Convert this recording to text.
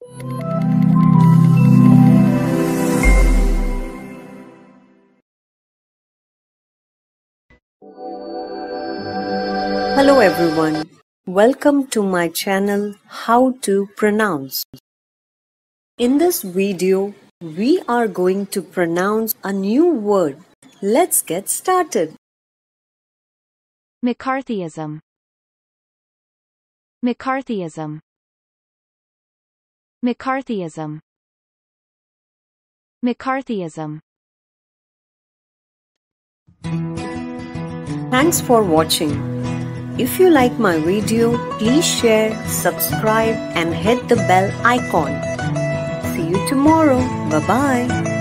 Hello everyone, welcome to my channel How to Pronounce. In this video, we are going to pronounce a new word. Let's get started. Mccarthyism. Mccarthyism. Mccarthyism. Mccarthyism. Thanks for watching. If you like my video, please share, subscribe and hit the bell icon. See you tomorrow. Bye-bye.